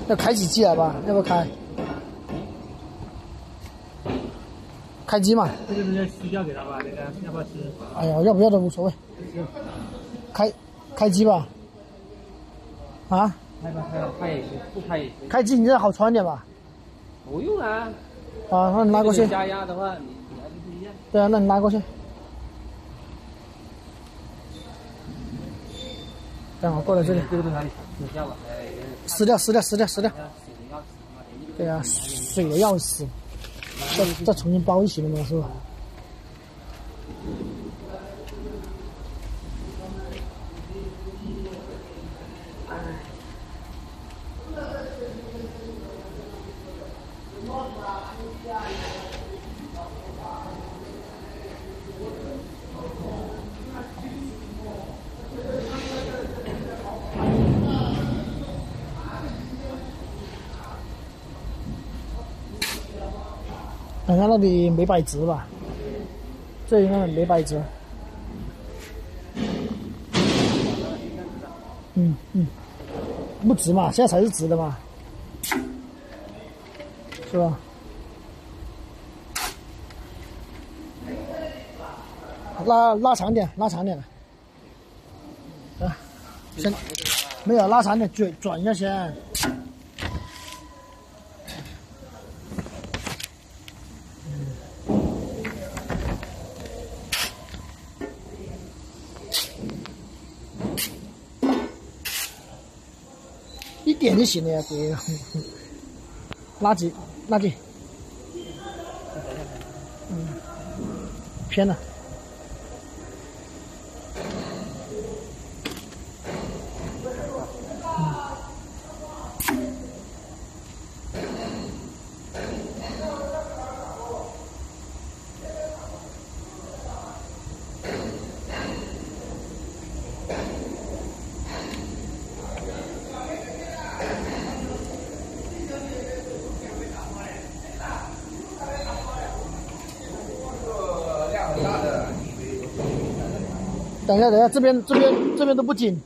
要开几机来吧？要不要开？开机嘛。 这个直接撕掉给他吧，那个要不要吃？ 哎呀，要不要都无所谓。开机吧。啊？ 开吧，开也行，不开也行。 开机你这好穿点吧？ 不用啊。 啊，那你拿过去。 加压的话，你还是不一样。 对啊，那你拿过去。正好过来这里。 这个在哪里？撕掉吧。 撕掉。对啊，水的要死。再重新包一起了嘛，是吧？看看那里没摆直吧？这应该没摆直。不直嘛，现在才是直的嘛，是吧？拉长点啊！先没有拉长点，转一下先。一点就行了呀，别拉紧，偏了。等一下，这边都不紧。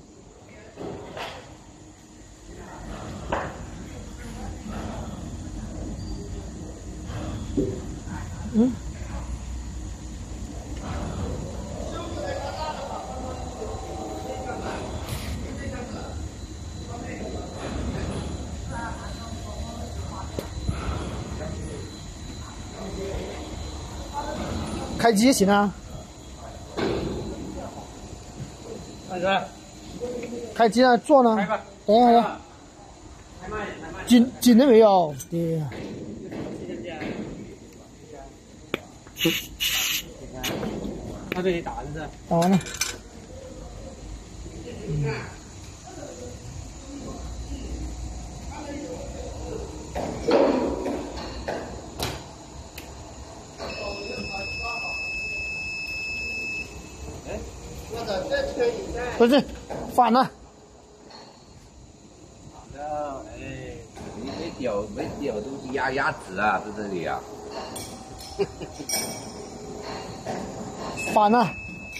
开机行啊。开机了，做呢？等一下，紧了没有？对呀。 他这里打的是？ 打完了。不是，反了。 反了，哎，你没屌东西压直啊，在这里啊。 反了。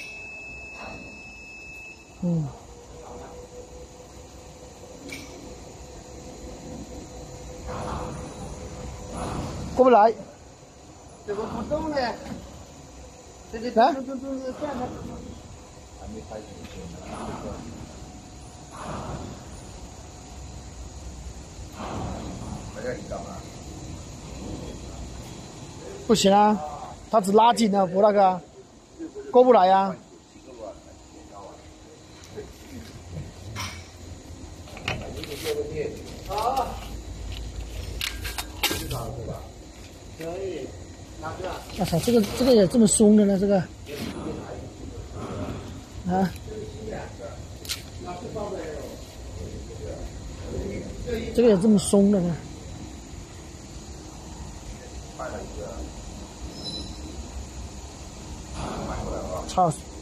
过不来。 怎么不动呢？这个来。 动这样的。还没开始不行啊，他只拉紧了，不那个，过不来呀。 好。 可以，哪个？ 我操，这个也这么松的呢？这个啊？这个也这么松的呢？操！